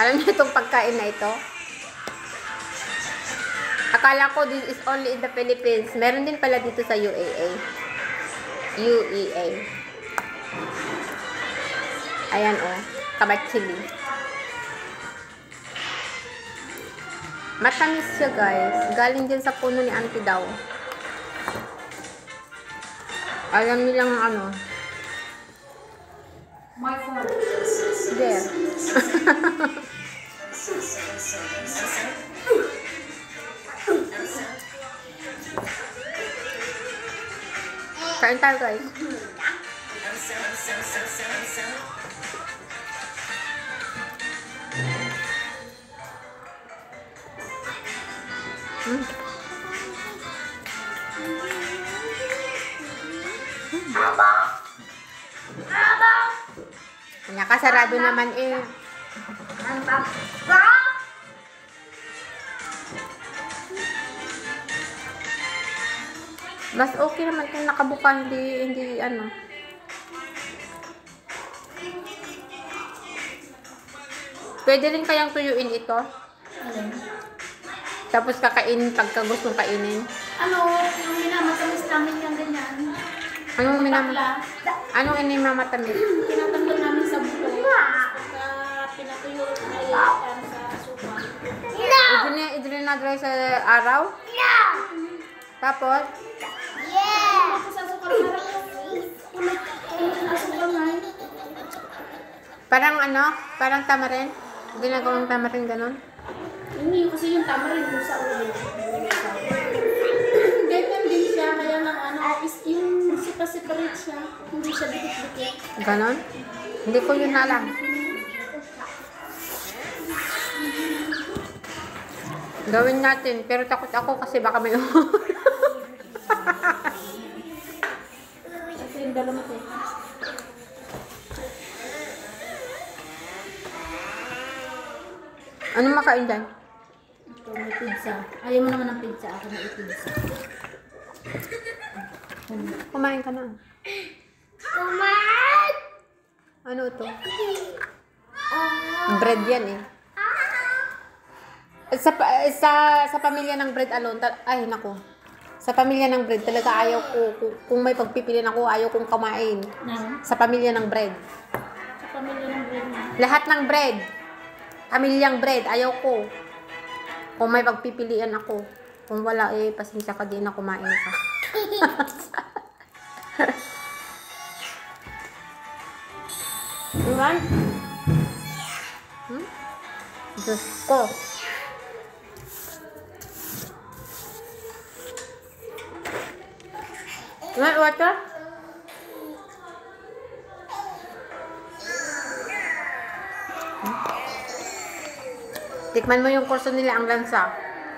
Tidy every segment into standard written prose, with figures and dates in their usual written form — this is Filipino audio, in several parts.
Alam niyo itong pagkain na ito? Akala ko this is only in the Philippines. Meron din pala dito sa UEA. UEA. Ayan o. Kabachili. Matamis siya guys. Galing din sa puno ni Auntie daw. Alam nilang ano. My phone. There. Kain tayo guys. Nakasarado naman eh. Mas okay naman kung nakabuka, hindi ano. Pwede rin kayang tuyuin ito. Tapos kakainin pagka gustong kainin. Ano, yung minamatamis namin yung ganyan. Anong inimamatamis? Tinatanggal namin sa buto. Pagka pinatuyo ay sa supa. Idrinagray sa araw? Tapos? Tapos sa supa harap. Parang ano? Parang tamarin? Ginagawang tamarin ganon? Hindi, kasi yung tamarin yung sa ulo. Ganyan din siya, kaya lang ano, is yung separate siya. Hindi siya dikit-dikit. Ganon? Hindi ko yun alam. Gawin natin, pero takot ako kasi baka may Kasi yung dalamat eh. Ano makain dyan? Ito, may pizza. Ayaw mo naman ng pizza, ako na i-pizza. Kumain ka na. Ano ito? Bread yan eh. Sa pamilya ng bread alone, ay nako. Sa pamilya ng bread, talaga ayaw ko, kung may pagpipilian ako, ayaw kong kumain. Sa pamilya ng bread. Sa pamilya ng bread na. Lahat ng bread. Pamilyang bread, ayaw ko. Kung may pagpipilian ako. Kung wala eh, pasensya ka din na kumain ka. Iwan? Diyos ko. Iwan, water? Tikman mo yung kurso nila, ang lansa.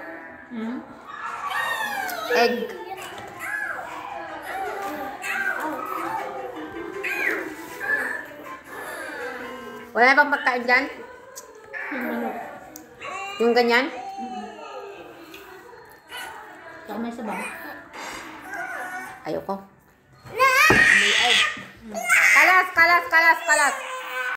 Egg. Wala na bang pagkain dyan? Yung ganyan? Saka may sabaw. Ayoko. May egg. Kalas, kalas, kalas, kalas.